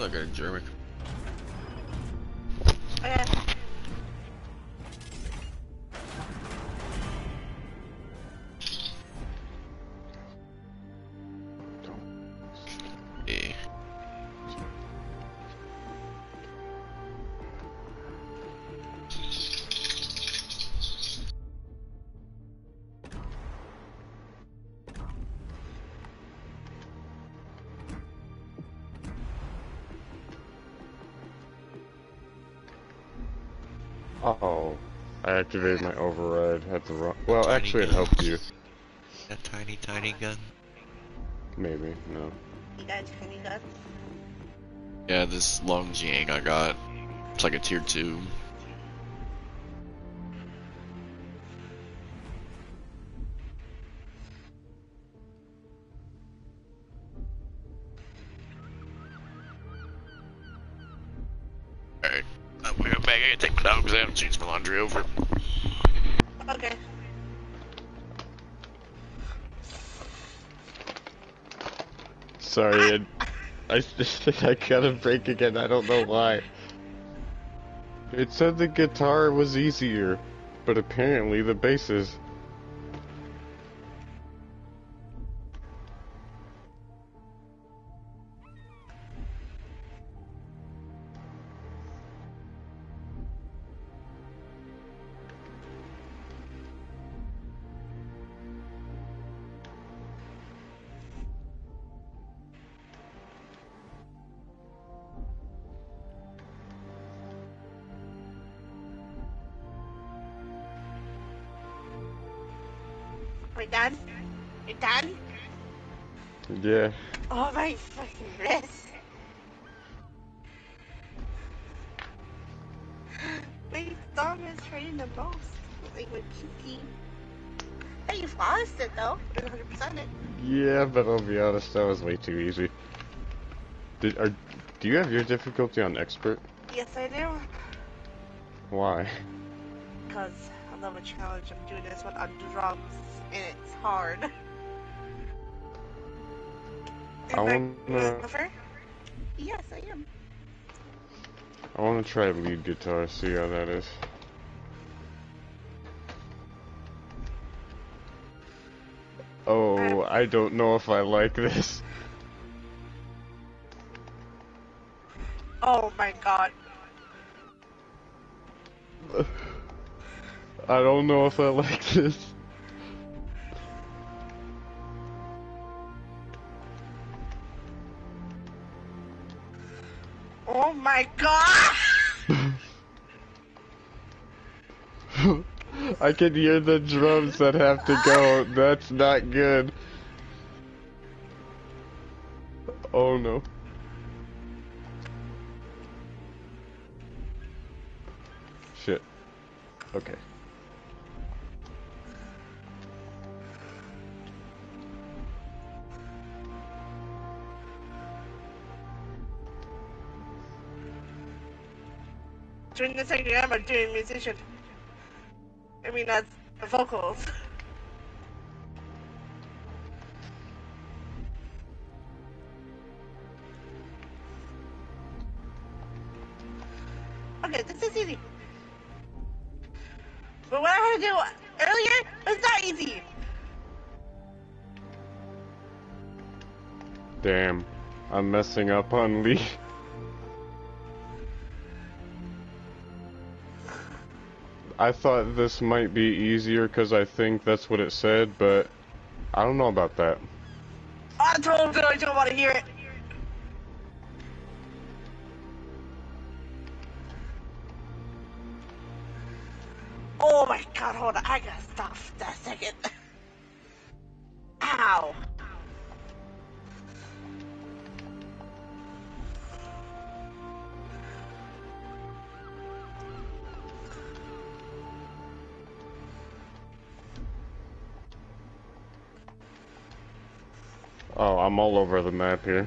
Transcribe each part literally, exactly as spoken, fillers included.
I got a German. Okay. Yeah. Oh, I activated my override at the wrong. Well, Tiny actually, it gun. helped you. A tiny, tiny gun. Maybe no. You guys can you guys? Yeah, this long Jiang I got. It's like a tier two. Alright. I'm gonna go back. I gotta take my dogs out and change my laundry over. Okay. Sorry, I, I just I got a break again. I don't know why. It said the guitar was easier, but apparently the bass is. We're done? You're done? Yeah. Oh my fucking wrist. My thumb is hurting the most. Like my pinky. Hey, you lost it though. one hundred percent it. Yeah, but I'll be honest, that was way too easy. Did are do you have your difficulty on expert? Yes, I do. Why? Because I love a challenge. I'm doing this one on drums, and it's hard. I Am wanna Offer? Yes, I am. I wanna try lead guitar, see how that is. Oh, I don't know if I like this. Oh my god. I don't know if I like this. Oh my god! I can hear the drums that have to go. That's not good. Oh no. Shit. Okay. During this again, I'm doing musician. I mean, that's the vocals. Okay, this is easy. But what I had to do earlier was not easy. Damn. I'm messing up on Lee. I thought this might be easier because I think that's what it said, but I don't know about that. I told you I don't want to hear it. Oh my god, hold on. I gotta stop for that second. Ow. Oh, I'm all over the map here.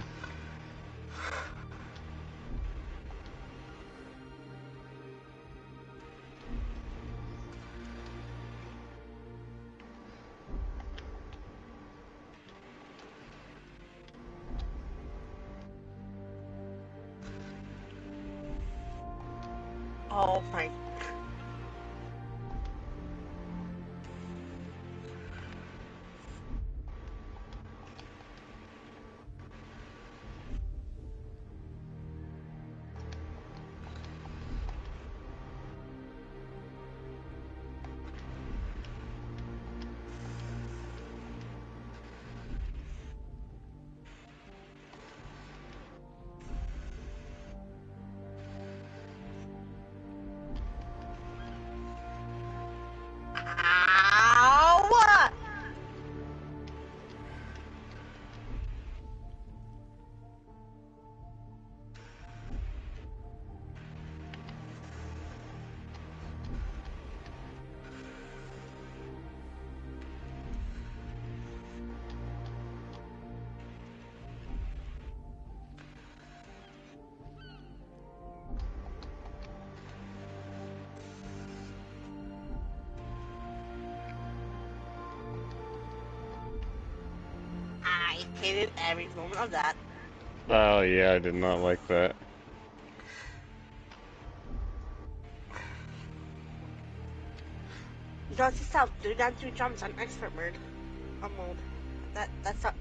Fine. Ow! I hated every moment of that. Oh yeah, I did not like that. Notice yourself, do down two jumps on expert mode. On mode. That that sucked.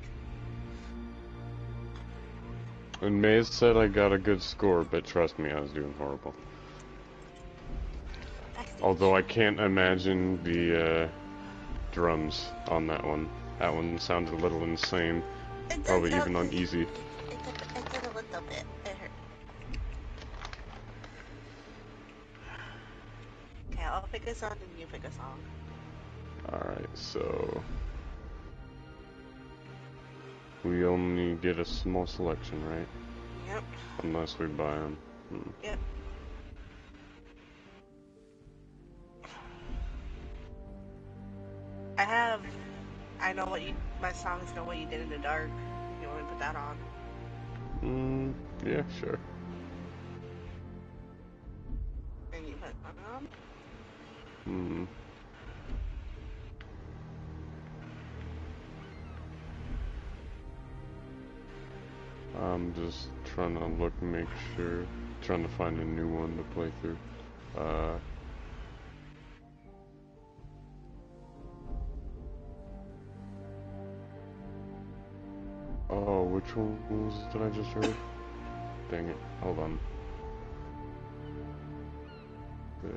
And Maze said I got a good score, but trust me, I was doing horrible. Although I can't imagine the uh, drums on that one. That one sounded a little insane. It Probably did, even on it, easy. it did, it did a little bit. It hurt. Okay, I'll pick a song and you pick a song. Alright, so... we only get a small selection, right? Yep. Unless we buy them. Hmm. Yep. I have... I know what you... My songs know what you did in the dark. You want me to put that on? Mm, yeah, sure. And you put that on? Hmm. I'm just trying to look, make sure, trying to find a new one to play through. Uh, oh, which ones did I just heard? Dang it, hold on. The,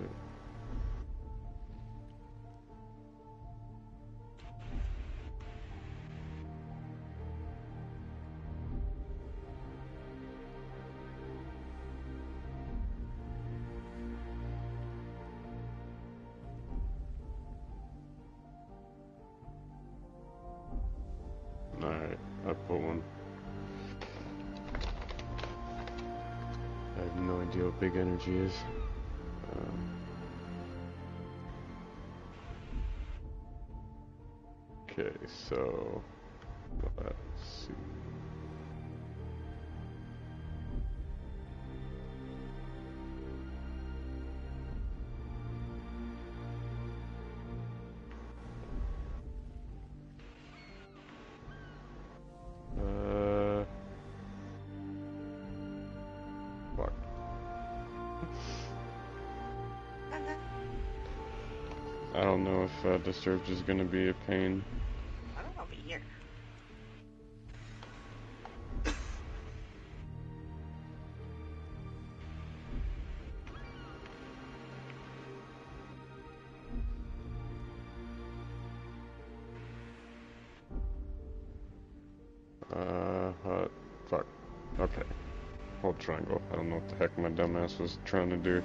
Alright, I put one. I have no idea what big energy is. Um, okay, so let's see. Uh, fuck. I don't know if uh, Disturbed is gonna be a pain. I don't know, but here. Uh, hot. Fuck. Okay. Hold triangle. I don't know what the heck my dumbass was trying to do.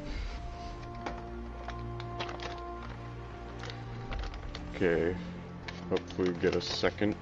Okay. Hopefully we get a second.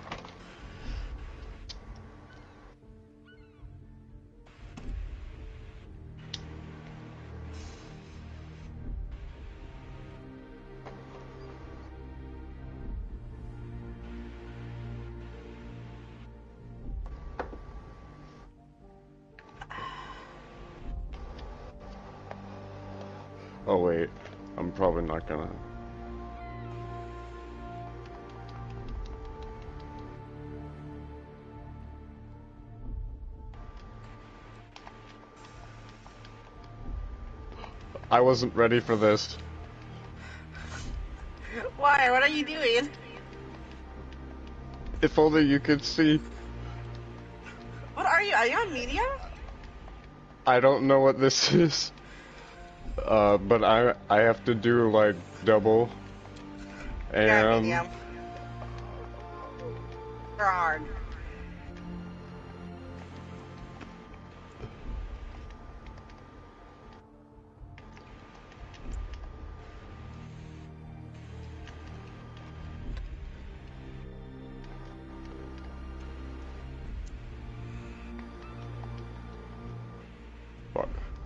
Oh wait, I'm probably not gonna. I wasn't ready for this. Why? What are you doing? If only you could see. What are you? Are you on medium? I don't know what this is. Uh, but I I have to do like double. And Yeah, medium. They're hard. fuck.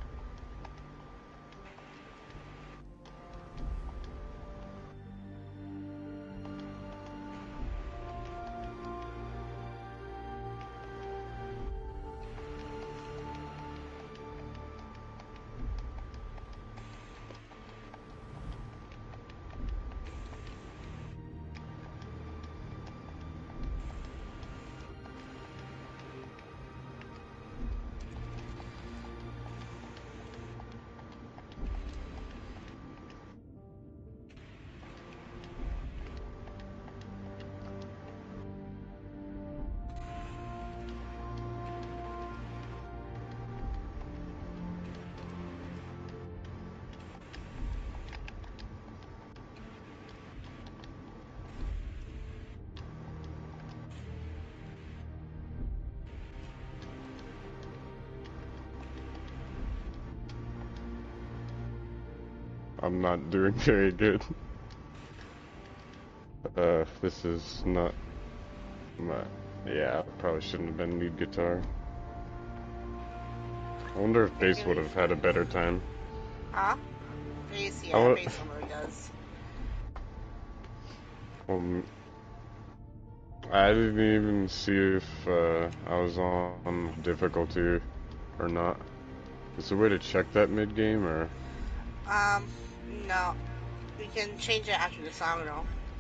I'm not doing very good. Uh, this is not my... Yeah, I probably shouldn't have been lead guitar. I wonder if bass would have had a better time. Huh? Bass, I yeah, wa- bass normally does. Um, I didn't even see if uh, I was on difficulty or not. Is there a way to check that mid game or? Um, no. We can change it after the song, though.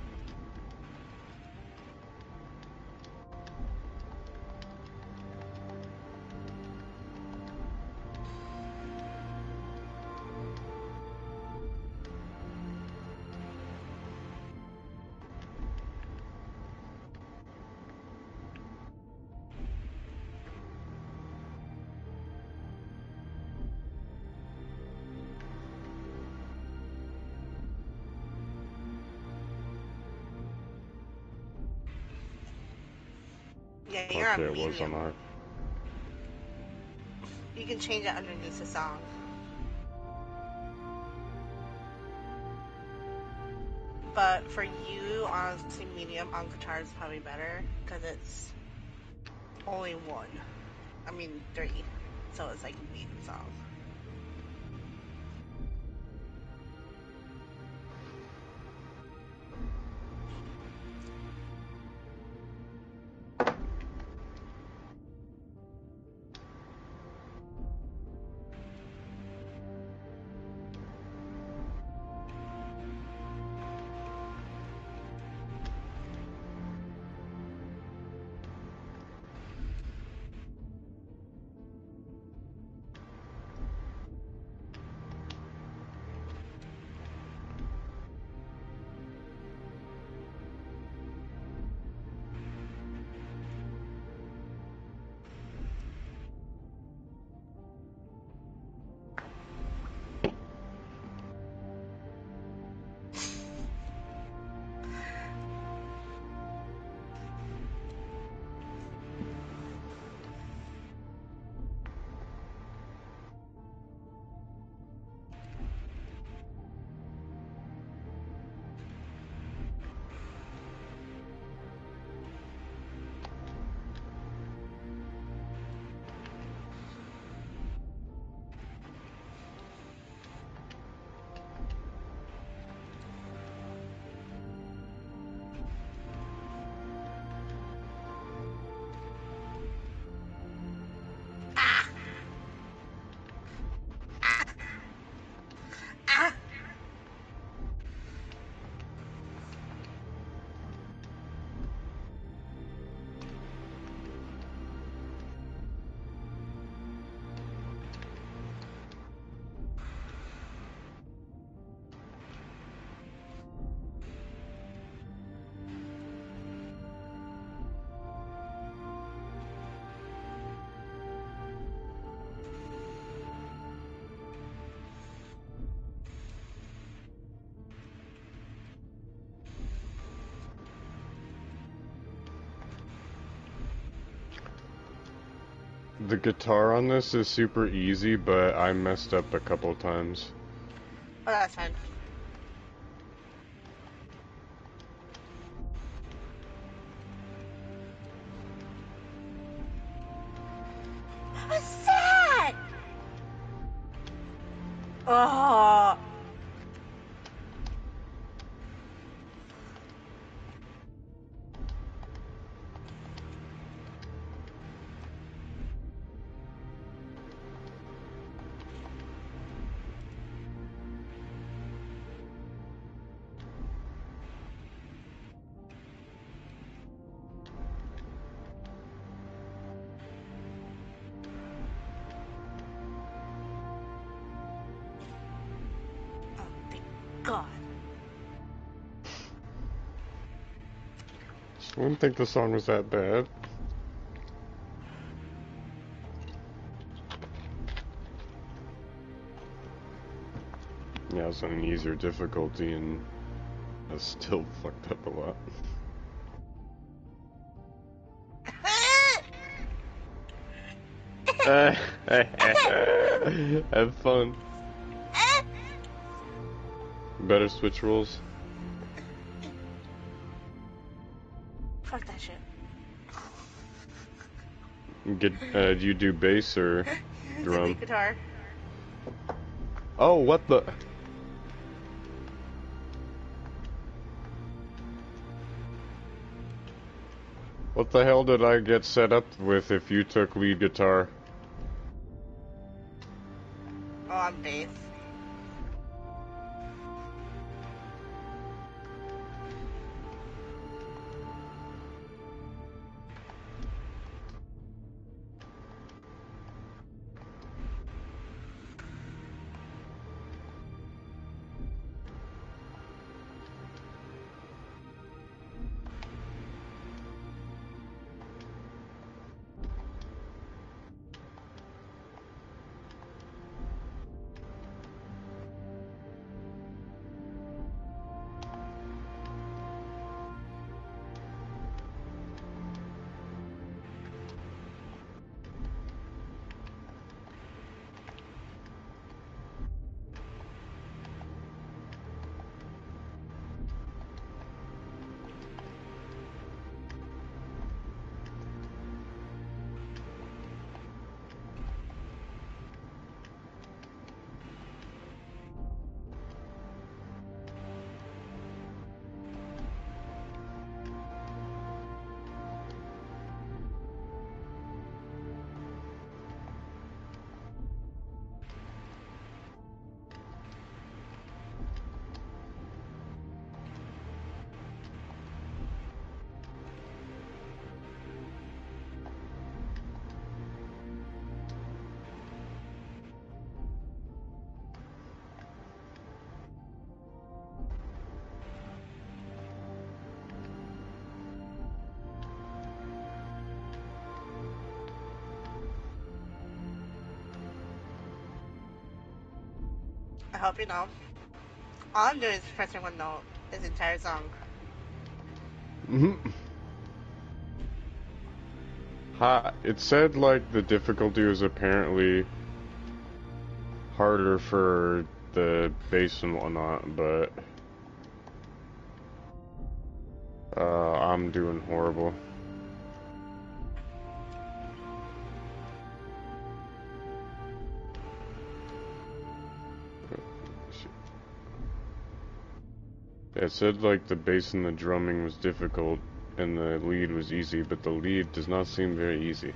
Yeah, you're Okay, on it was on medium. our. You can change it underneath the song. But for you, honestly, medium on guitar is probably better because it's only one. I mean, three. So it's like a medium song. The guitar on this is super easy, but I messed up a couple times. Oh, that's fine. What's that? Oh. God. I didn't think the song was that bad. Yeah, it's on an easier difficulty and I still fucked up a lot. Have fun. Better switch roles. Fuck that shit. Get, uh, do you do bass or drum? Lead guitar. Oh, what the? What the hell did I get set up with if you took lead guitar? Oh, I'm bass. I hope you know. All I'm doing is pressing one note this entire song. Mm-hmm. Ha, it said like the difficulty was apparently harder for the bass and whatnot, but uh, I'm doing horrible. It said like the bass and the drumming was difficult and the lead was easy, but the lead does not seem very easy.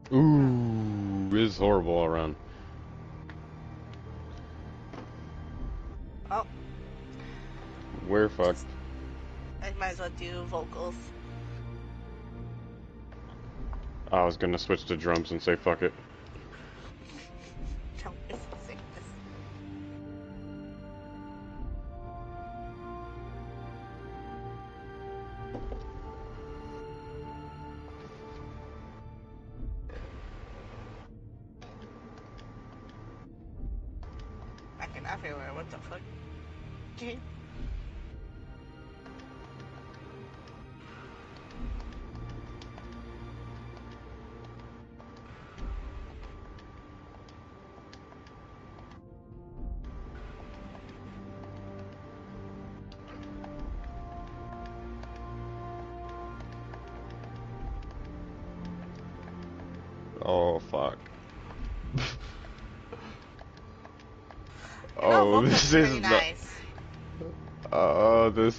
Ooh, this is horrible all around. Oh, We're fucked. I might as well do vocals. I was gonna switch to drums and say fuck it. Tell me if I sing this. Fucking everywhere, what the fuck? Okay. Oh fuck. You know, Oh, vocals this are is pretty not. nice. Oh, this.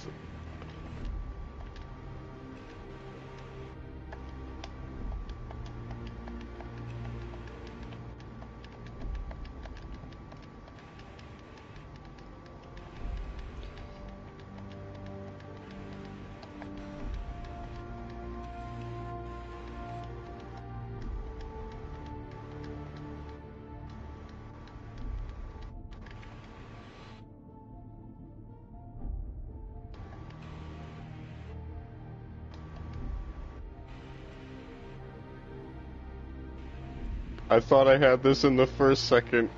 I thought I had this in the first second.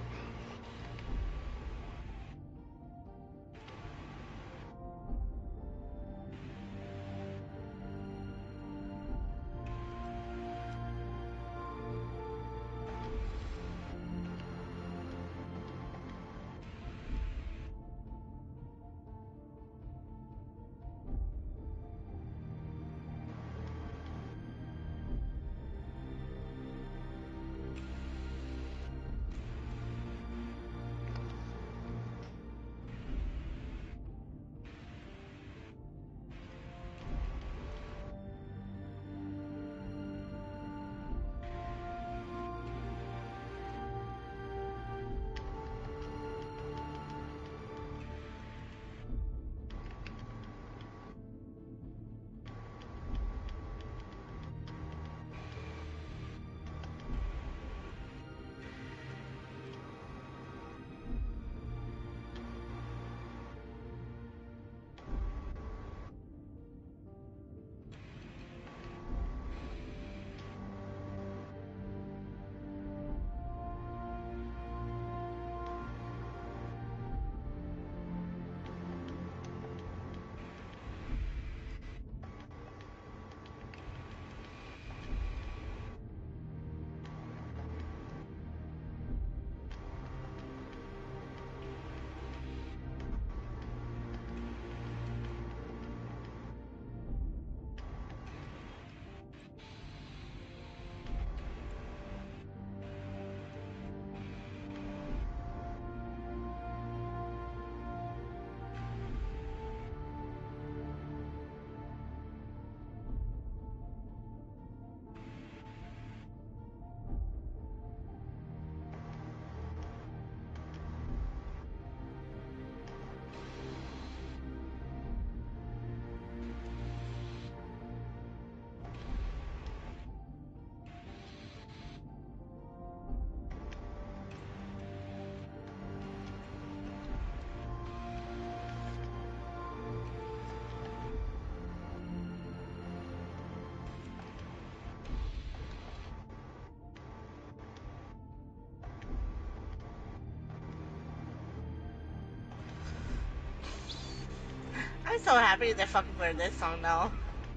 I'm so happy they fucking played this song now.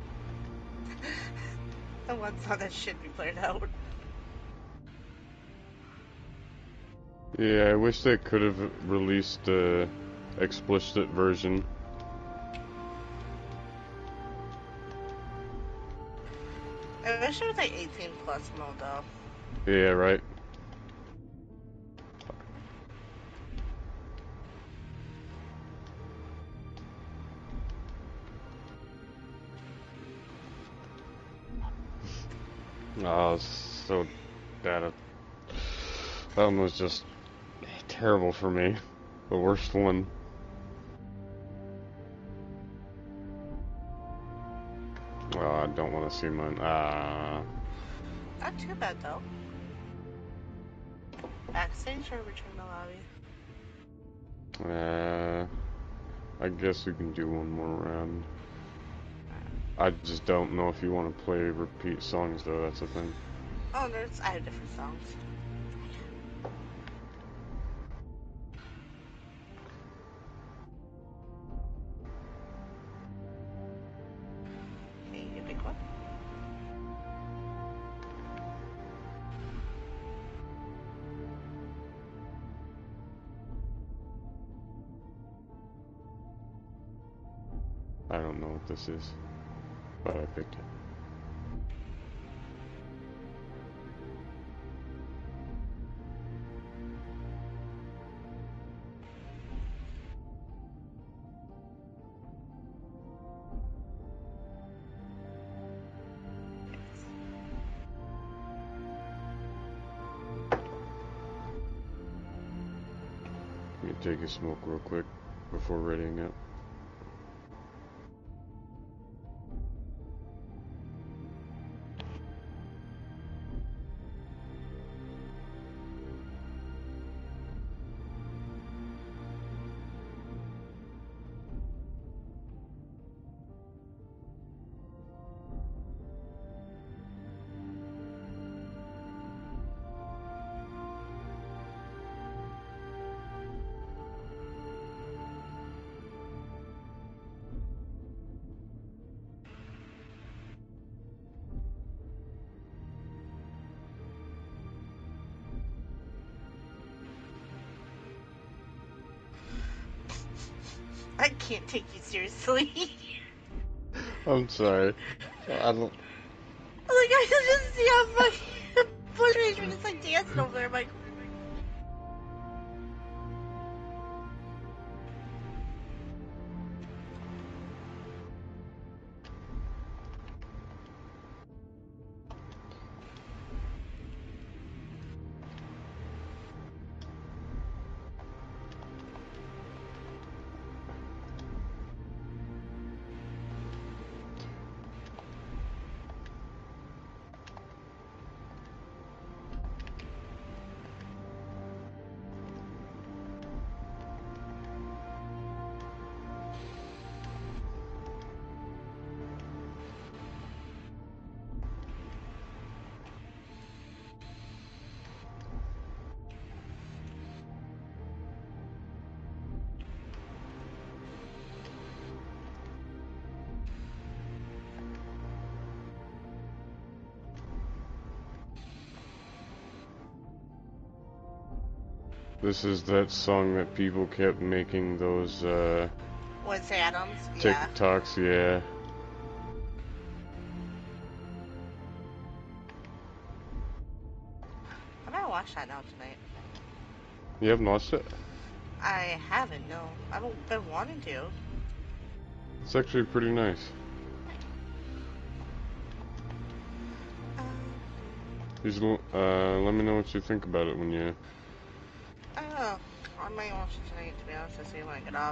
The one song that should be played out. Yeah, I wish they could have released a explicit version. I wish it was like eighteen plus mode though. Yeah, right. Oh, so bad at... That one was just terrible for me. The worst one. Oh, I don't want to see mine. Ah. Not too bad though. Backstage or return the lobby? Uh, I guess we can do one more round. I just don't know if you want to play repeat songs though, that's the thing. Oh, there's, I have different songs. Okay, you pick one. I don't know what this is, but I picked it. Let me take a smoke real quick before readying up. I can't take you seriously. I'm sorry. I don't... Like, I can just see how fucking Bushwick was just like dancing over there. I'm like, This is that song that people kept making those, uh... Wednesday Adams? Yeah. TikToks, yeah. I might watch that now tonight. You haven't watched it? I haven't, no. I've been wanting to. It's actually pretty nice. Um, These, uh, let me know what you think about it when you... I don't know. I might watch it tonight, to be honest, to see when I get off.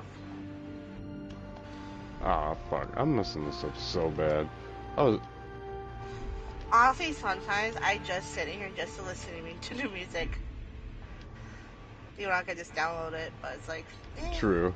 Ah, fuck. I'm messing this up so bad. I was... Honestly, sometimes I just sit in here just to listen to new music. You know, I could just download it, but it's like, eh. True.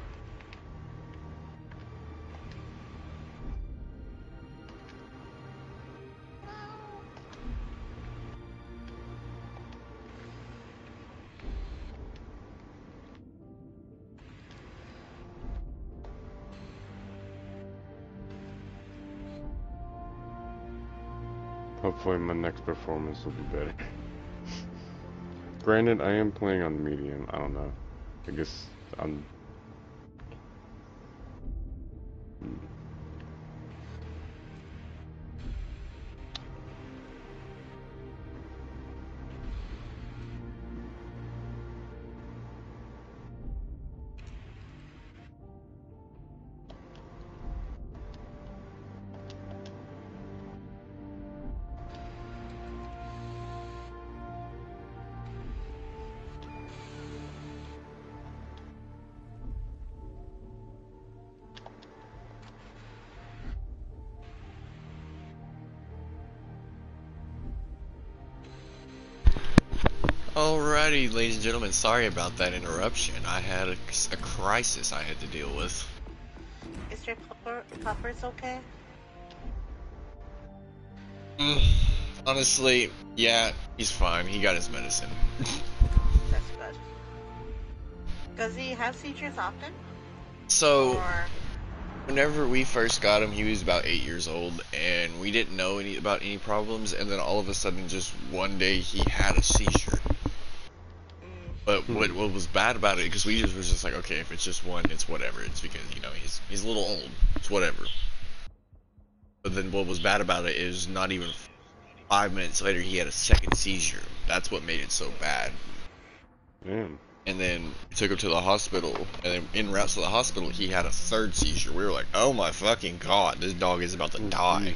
Hopefully my next performance will be better. Granted, I am playing on medium. I don't know. I guess I'm... Alrighty, ladies and gentlemen, sorry about that interruption. I had a, a crisis I had to deal with. Is your pupper, puppers okay? Mm, honestly, yeah, he's fine. He got his medicine. That's good. Does he have seizures often? So, or... whenever we first got him, he was about eight years old, and we didn't know any about any problems, and then all of a sudden, just one day, he had a seizure. But what what was bad about it, because we just was just like, okay, if it's just one, it's whatever. It's because, you know, he's he's a little old. It's whatever. But then what was bad about it is not even five minutes later, he had a second seizure. That's what made it so bad. Damn. And then we took him to the hospital, and then en route to the hospital, he had a third seizure. We were like, oh my fucking god, this dog is about to die.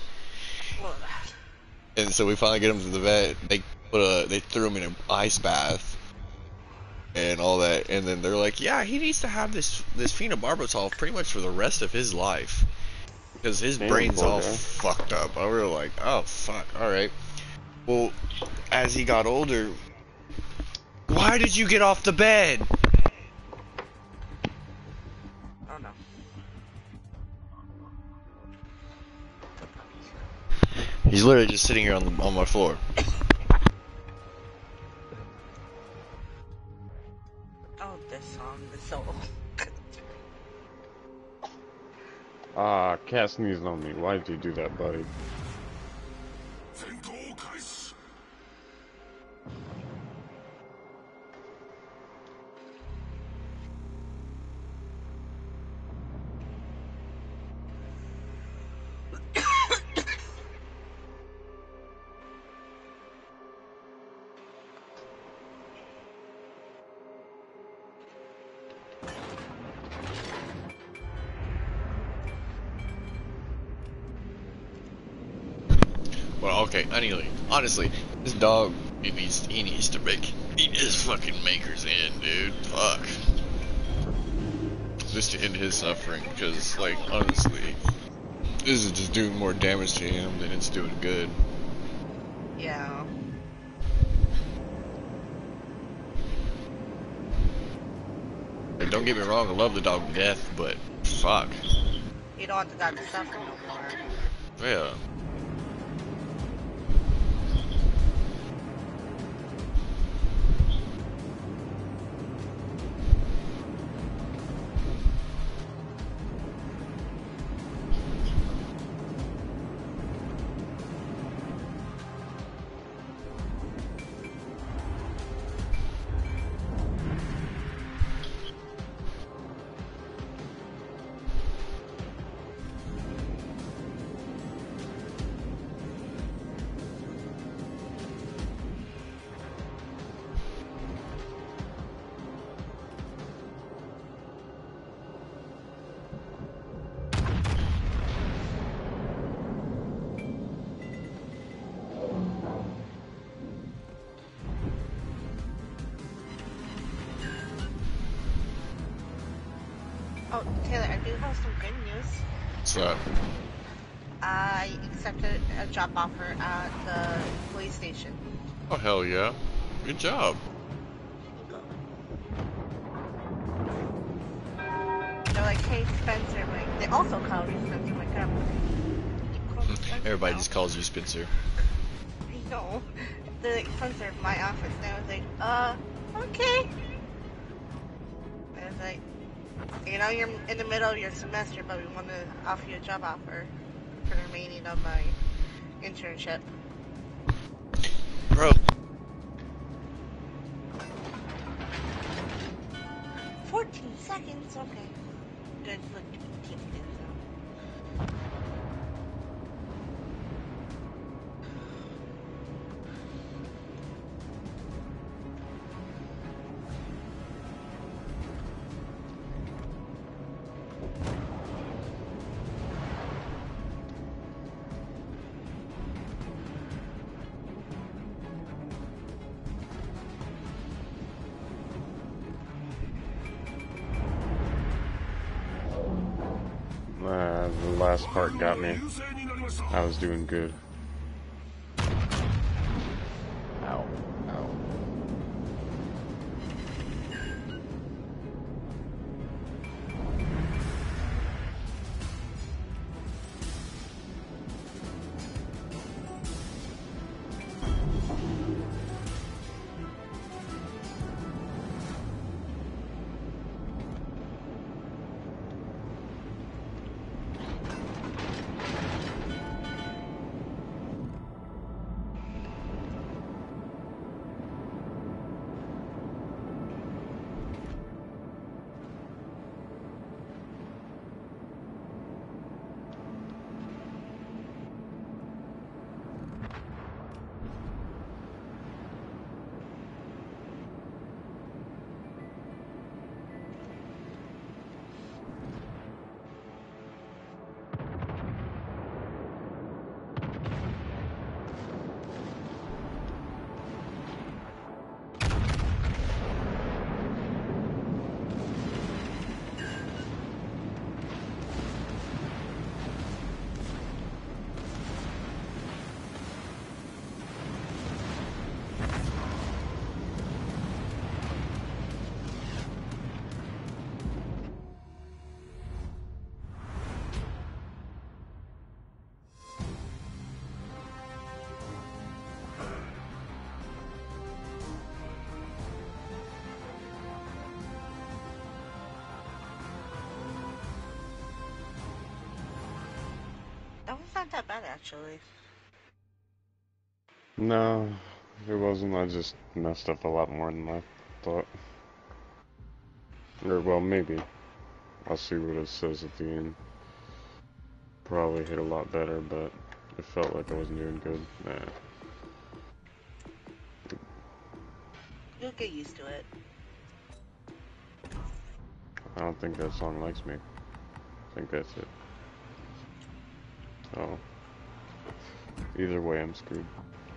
And so we finally get him to the vet. They put a, they threw him in an ice bath. And all that, and then they're like, yeah, he needs to have this this phenobarbital pretty much for the rest of his life, because his Damn, brain's all guy. fucked up. I was like, oh fuck, all right. Well, as he got older, why did you get off the bed? Oh no. He's literally just sitting here on the on my floor. Oh, this song is so old. Ah, cat sneezed on me. Why did you do that, buddy? Well, okay, anyway, honestly, this dog, he needs, he needs to make, he his fucking maker's end, dude. Fuck. Just to end his suffering, because, like, honestly, this is just doing more damage to him than it's doing good. Yeah. Like, don't get me wrong, I love the dog to death, but fuck. You don't want the dog to suffer no more. Yeah. Oh, Taylor, I do have some good news. What's that? I accepted a job offer at the police station. Oh, hell yeah. Good job. They're like, hey, Spencer. Like, they also call me Spencer. I'm like, I'm you call me Spencer Everybody now? just calls you Spencer. I know. They're like, Spencer, my office. And I was like, uh, okay. I was like, you know, you're in the middle of your semester, but we want to offer you a job offer for the remaining of my internship. Bro. fourteen seconds? Okay. Good. Look, keep things up. Uh, the last part got me. I was doing good. Ow. Ow. Oh, it's not that bad actually. No, it wasn't. I just messed up a lot more than I thought. Or, well, maybe. I'll see what it says at the end. Probably hit a lot better, but it felt like I wasn't doing good. Nah. You'll get used to it. I don't think that song likes me. I think that's it. Oh. Either way, I'm screwed.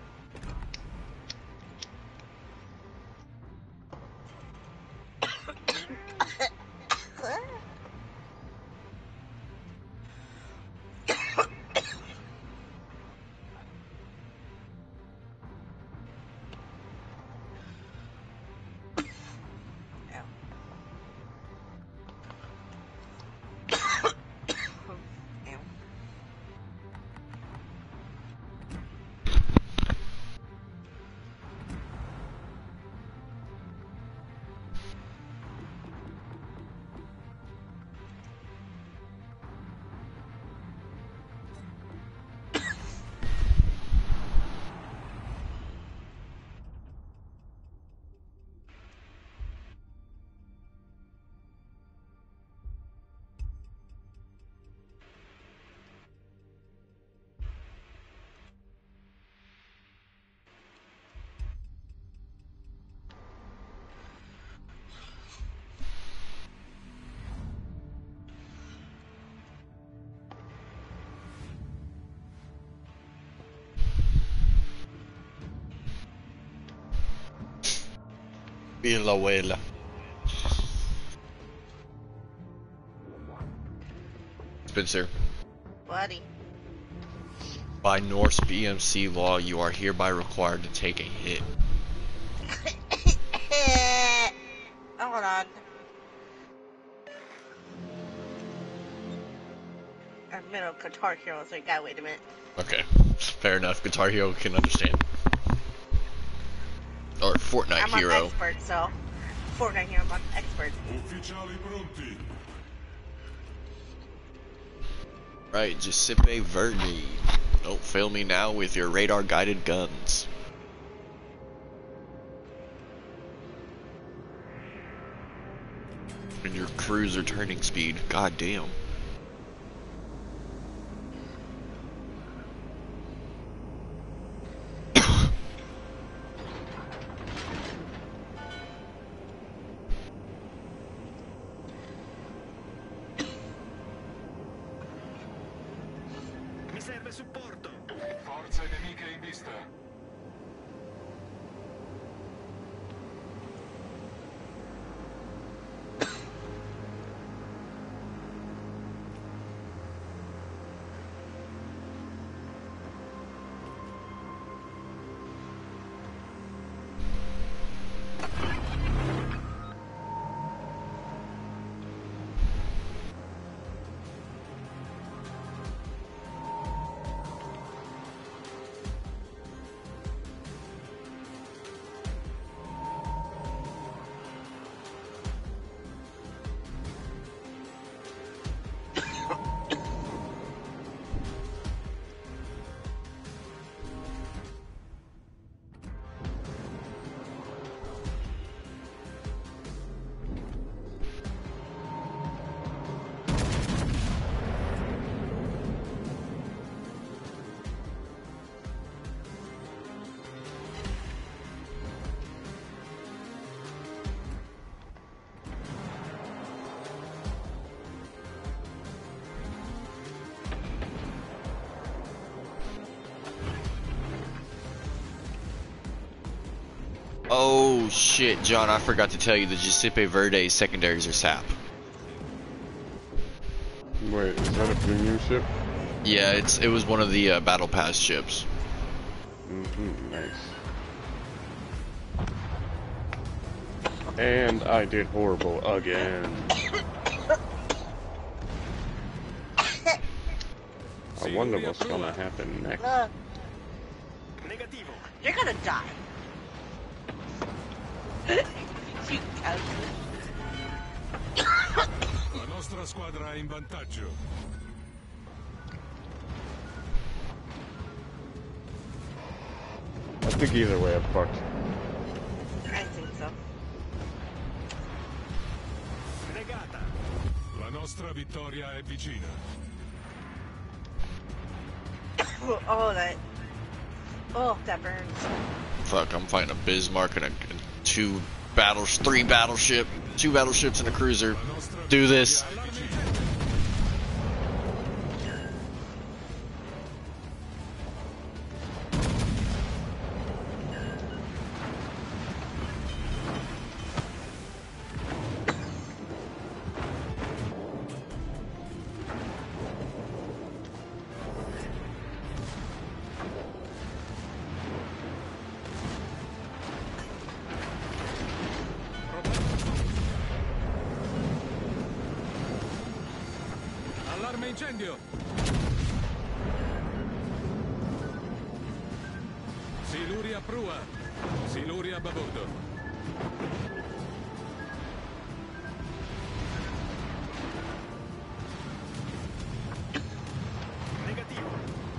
Y la abuela. Spencer. Buddy. By Norse B M C law, you are hereby required to take a hit. Hold on. I'm in middle of Guitar Hero, so I gotta wait a minute. Okay, fair enough. Guitar Hero can understand. Or Fortnite I'm Hero. I'm an expert, so Fortnite Hero, I'm an expert. Right, Giuseppe Verdi. Don't fail me now with your radar-guided guns. And your cruiser turning speed. God damn. Mi serve supporto. Forze nemiche in vista. Oh shit, John, I forgot to tell you the Giuseppe Verde secondaries are sap. Wait, is that a premium ship? Yeah, it's it was one of the uh, Battle Pass ships. Mm-hmm, nice. And I did horrible again. I wonder what's gonna happen next. Uh, you're gonna die. You coward. La nostra squadra è in vantaggio. think either way I'm fucked. I think so. Fregata. La nostra vittoria è vicina. Oh, that. Oh, that burns. Fuck, I'm fighting a Bismarck and a and two battles, three battleship, two battleships and a cruiser. Do this. Allarme incendio! Siluria prua! Siluria a babordo! Negativo!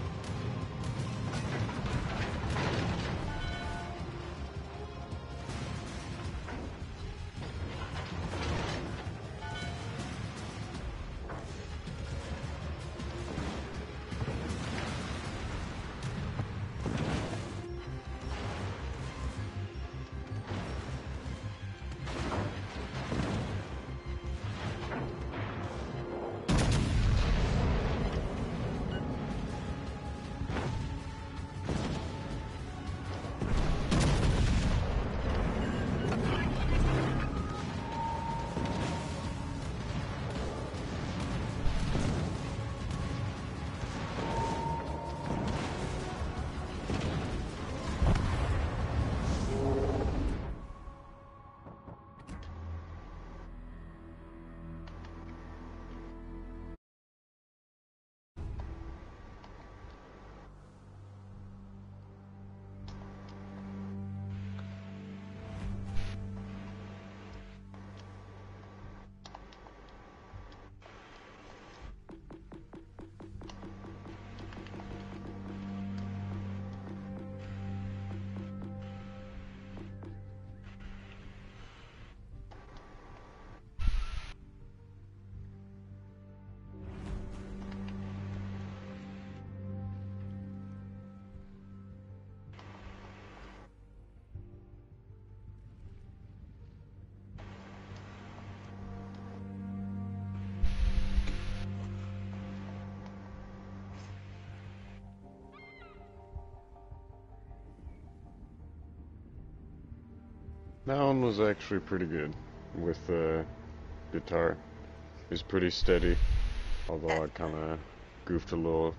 That one was actually pretty good with the uh, guitar. It's pretty steady, although I kind of goofed a little.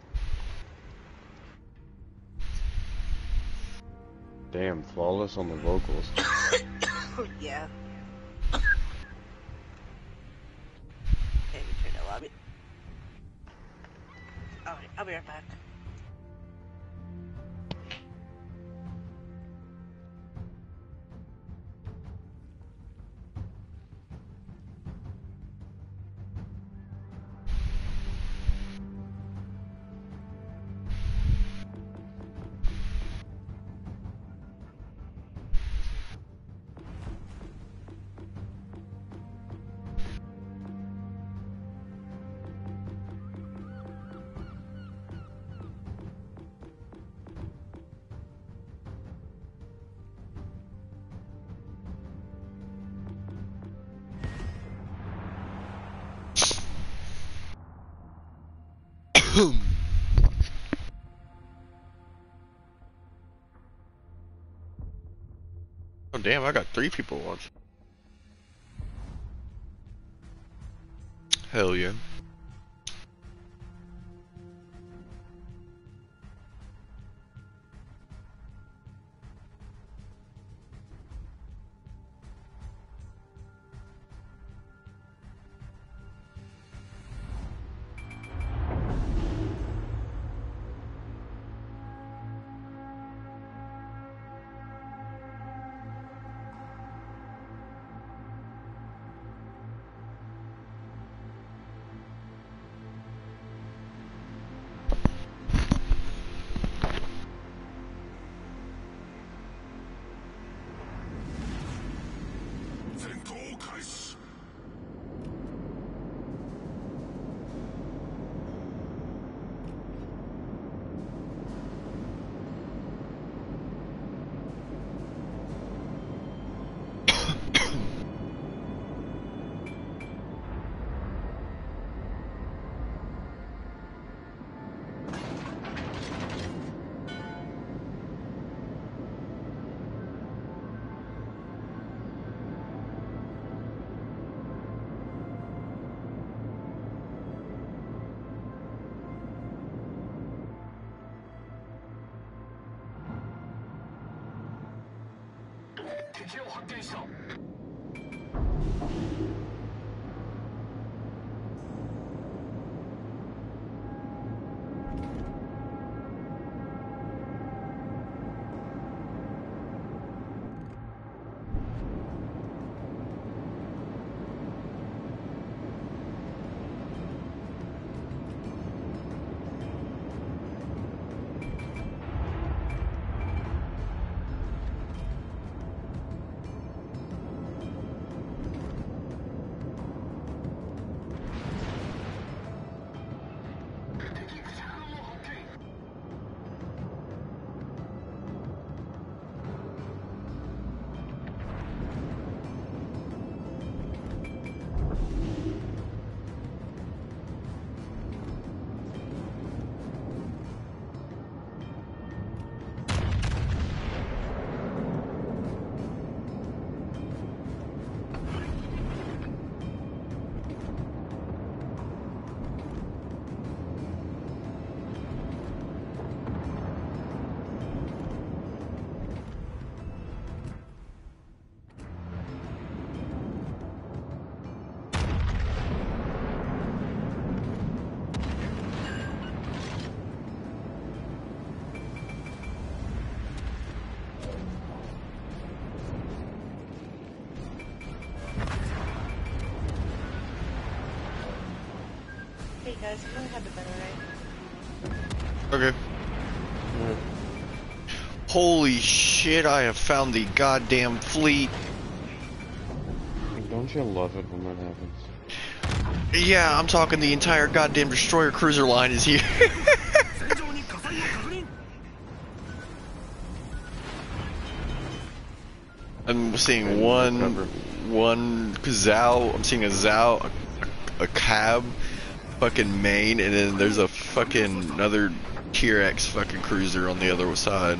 Damn, flawless on the vocals. Yeah. Maybe turn the lobby. Alright, I'll be right back. Oh damn, I got three people watching. Hell yeah. Hey guys, I'm gonna have the better right. Okay. Yeah. Holy shit, I have found the goddamn fleet. Don't you love it when that happens? Yeah, I'm talking the entire goddamn destroyer cruiser line is here. I'm seeing one, one Zao, I'm seeing a Zao, a, a cab, fucking main, and then there's a fucking another Tier X fucking cruiser on the other side.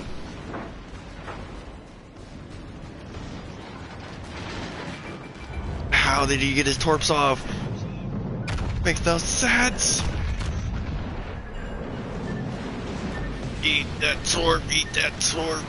How did he get his torps off? Makes no sense. Eat that torp, eat that torp.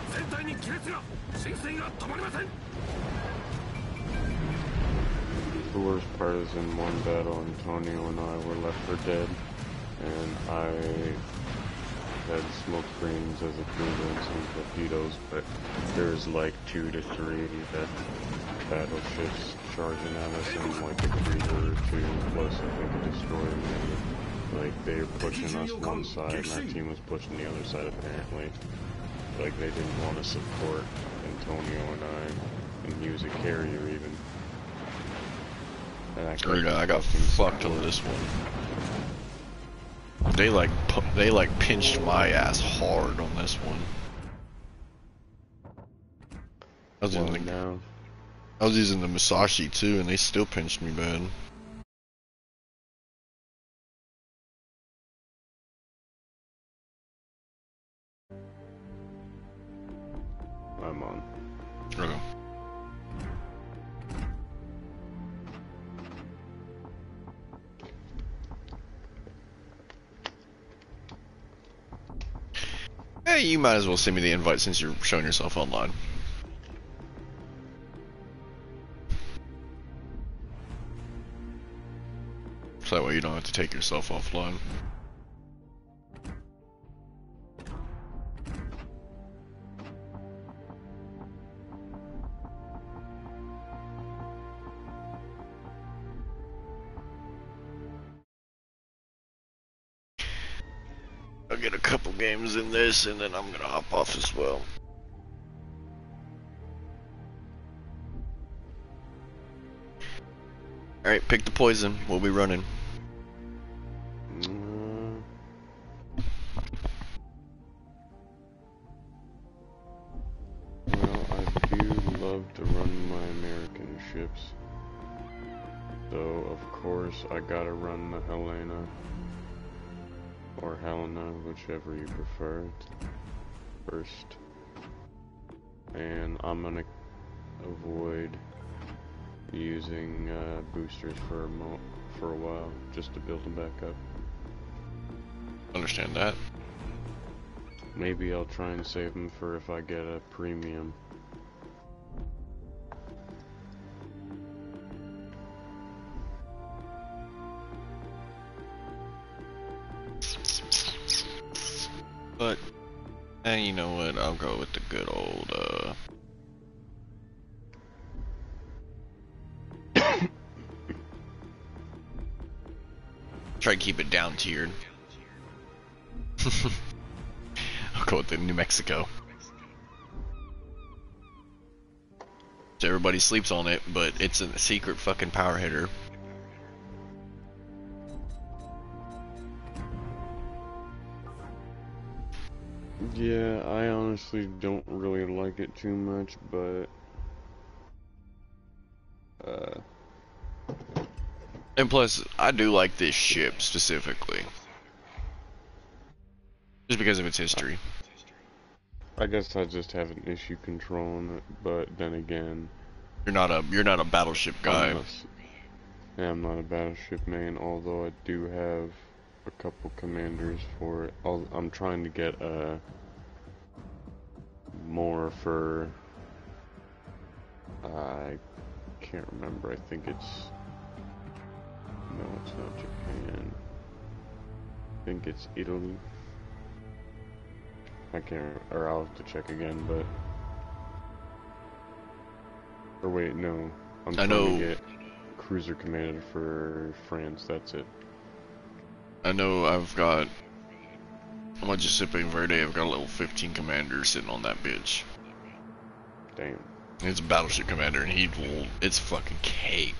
The worst part is in one battle, Antonio and I were left for dead, and I had smoke screens as a cruiser and some torpedoes, but there's like two to three that battleships charging at us, and like a cruiser or two, plus I think a destroyer maybe. Like they were pushing us one side, and our team was pushing the other side apparently. Like they didn't want to support Antonio and I, and use a carrier even. And I, Oh yeah, I got fucked on this one. They like pu they like pinched my ass hard on this one. I was, well, using the, now. I was using the Musashi too, and they still pinched me bad. I'm on. Okay. Hey, you might as well send me the invite since you're showing yourself online. So that way you don't have to take yourself offline. I'll get a couple games in this and then I'm gonna hop off as well. Alright, pick the poison. We'll be running. Mm. Well, I do love to run my American ships. So, of course, I gotta run the Helena. Or Helena, whichever you prefer, first. And I'm gonna avoid using uh, boosters for a mo for a while, just to build them back up. Understand that. Maybe I'll try and save them for if I get a premium. you know what? I'll go with the good old, uh... try to keep it down tiered. I'll go with the New Mexico. So everybody sleeps on it, but it's a secret fucking power hitter. Yeah, I honestly don't really like it too much, but uh and plus, I do like this ship specifically. Just because of its history. I guess I just have an issue controlling it, but then again, You're not a you're not a battleship guy. I'm not, yeah, I'm not a battleship main, although I do have a couple commanders for it. I'll, I'm trying to get uh more for uh, I can't remember. I think it's no, it's not Japan. I think it's Italy. I can't, or I'll have to check again, but... Or wait, no. I'm I trying know... to get cruiser commander for France, that's it. I know I've got... On my Giuseppe Verde, I've got a level fifteen commander sitting on that bitch. Damn. He's a battleship commander, and he will... It's fucking cake.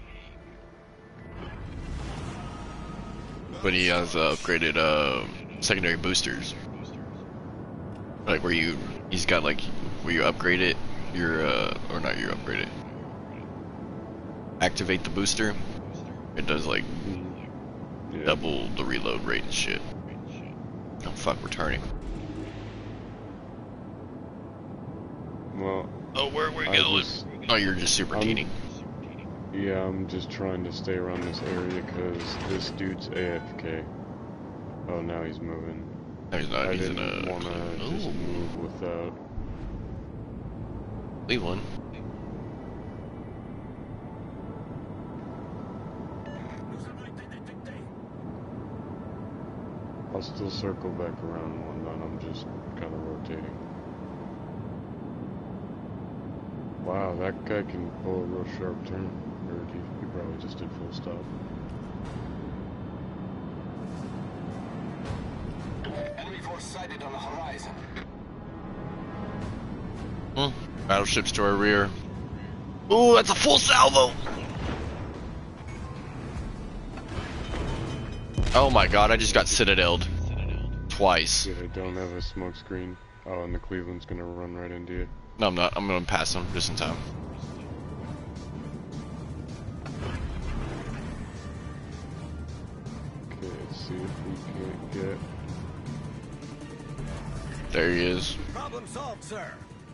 But he has uh, upgraded uh, secondary boosters. Like where you, he's got like where you upgrade it, your uh, or not you upgrade it. Activate the booster. It does like Yeah. double the reload rate and shit. Oh fuck, we're turning. Well, Oh, where are we I going? just- Oh, you're just superheating. yeah, I'm just trying to stay around this area because this dude's A F K. Oh, now he's moving. No, he's not. I He's in didn't a. want to just Ooh, move without... leave one. I'll still circle back around one, then I'm just kind of rotating. Wow, that guy can pull a real sharp turn. Or he, he probably just did full stop. Enemy force sighted on the horizon. Hmm. Battleships to our rear. Ooh, that's a full salvo! Oh my god, I just got citadeled. Twice. Yeah, I don't have a smoke screen. Oh, and the Cleveland's gonna run right into you. No, I'm not. I'm gonna pass him just in time. Okay, let's see if we can't get... There he is. Problem solved, sir.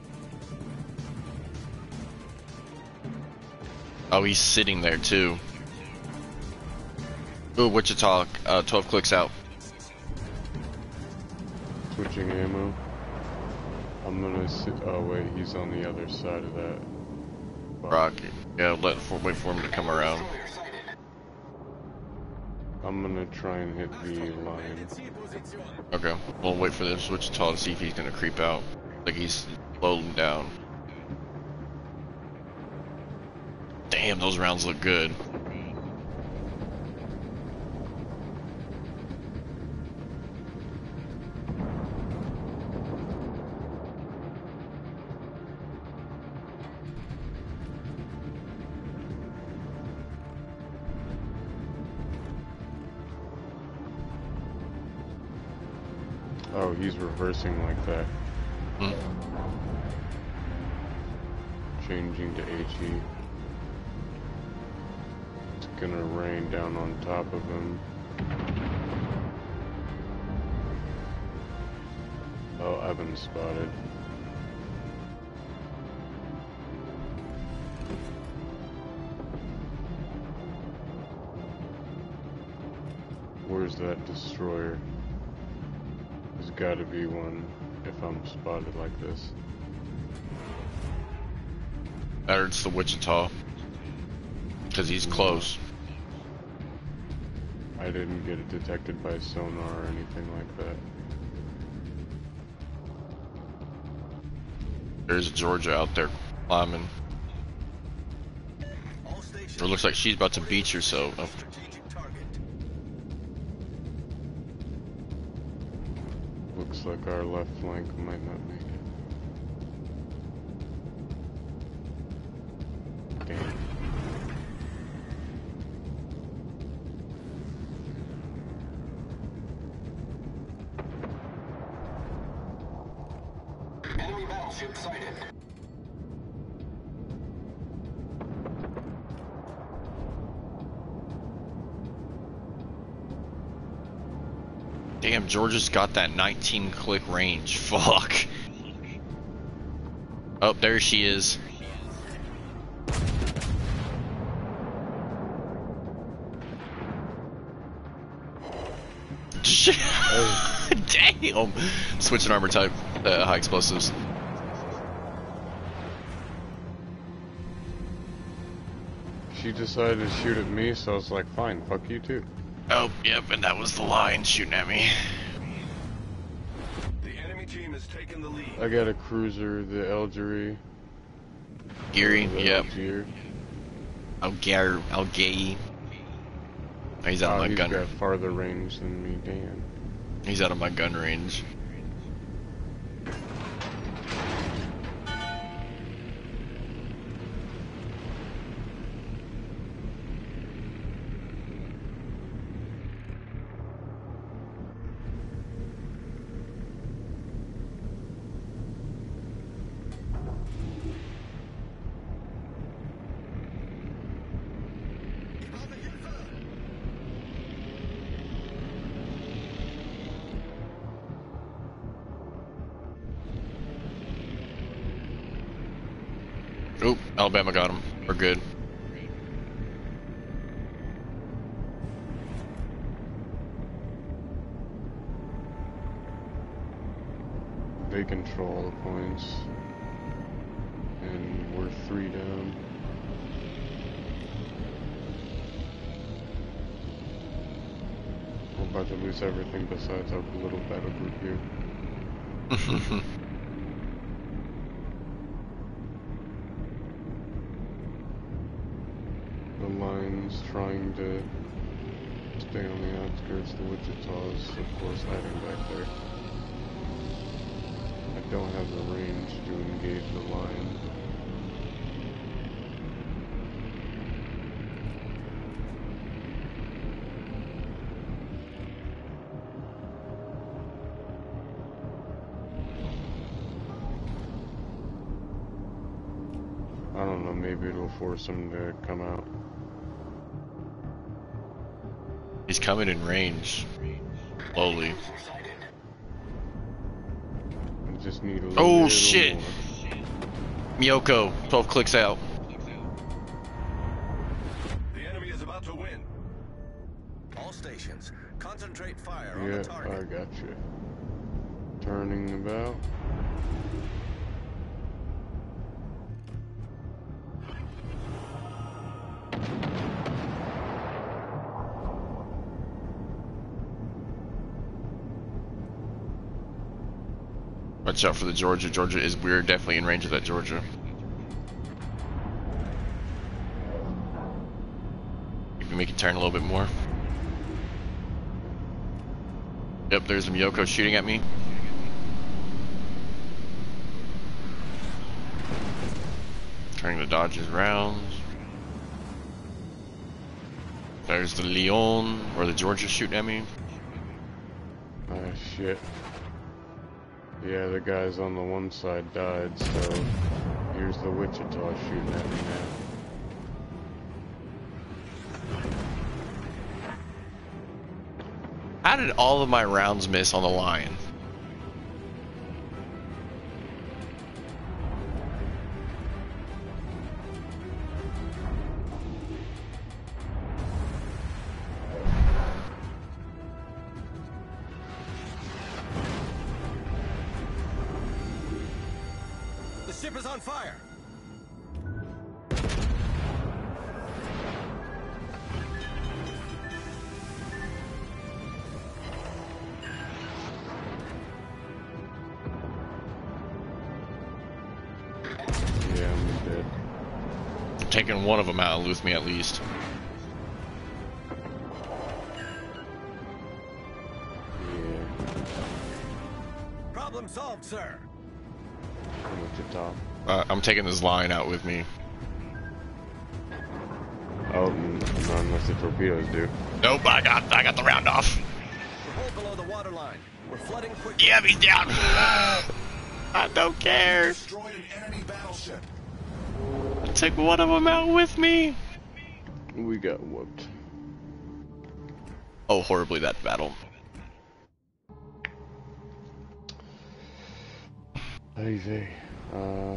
Oh, he's sitting there too. Ooh, Wichita, uh, twelve clicks out. Switching ammo. I'm gonna sit... Oh wait, he's on the other side of that. Rocky. Yeah, let for, wait for him to come around. Destroyer sighted. I'm gonna try and hit the lion. Okay, we'll wait for this Wichita to see if he's gonna creep out. Like he's loading down. Damn, those rounds look good. Oh, he's reversing like that. Hmm. Changing to HE. It's gonna rain down on top of him. Oh, I've been spotted. Where's that destroyer? There's gotta be one if I'm spotted like this. Or it's the Wichita. Because he's close. I didn't get it detected by sonar or anything like that. There's Georgia out there climbing. It looks like she's about to beach herself. Oh. Looks like our left flank might not make it. Damn. Enemy battleship sighted. Damn, Georgia's got that nineteen click range. Fuck. Oh, there she is. Damn. Switching armor type. Uh, high explosives. She decided to shoot at me, so I was like, fine, fuck you too. Oh, yep, and that was the line shooting at me. The enemy team has taken the lead. I got a cruiser, the Algerie. Geary, The yep. Algier. Algar, Algae. Oh, he's out Oh, of my he's gun. got farther range than me, damn. He's out of my gun range. Oop, Alabama got him. We're good. They control the points. And we're three down. We're about to lose everything besides our little battle group here. The line's trying to stay on the outskirts. The Wichita's, of course, hiding back there. I don't have the range to engage the line. I don't know, maybe it'll force him to come out. He's coming in range. Slowly. I just need a little Oh little shit! more. Miyoko, twelve clicks out. The enemy is about to win. All stations, concentrate fire on Yeah, the target. I got you. Turning about. Watch out for the Georgia. Georgia is we're definitely in range of that Georgia. You can make it turn a little bit more. Yep, there's Miyoko shooting at me. Trying to dodge his rounds. There's the Leon, or the Georgia shooting at me. Ah, shit. Yeah, the guys on the one side died, so here's the Wichita shooting at me now. How did all of my rounds miss on the line? The ship is on fire. taking one of them out with me at least. Yeah. Problem solved, sir. I'm at the top. Uh, I'm taking this line out with me. Oh, n- not unless the torpedoes do. Nope, I got I got the round off. We're hold below the waterline. We're flooding quickly. Yeah, he's down. I don't care. Destroyed an enemy battleship. I took one of them out with me. We got whooped. Oh, horribly that battle. Easy. Uh.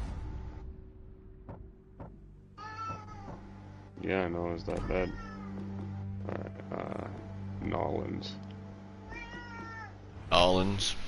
Yeah, I know it's that bad. Alright, uh. Nolans. Nolans.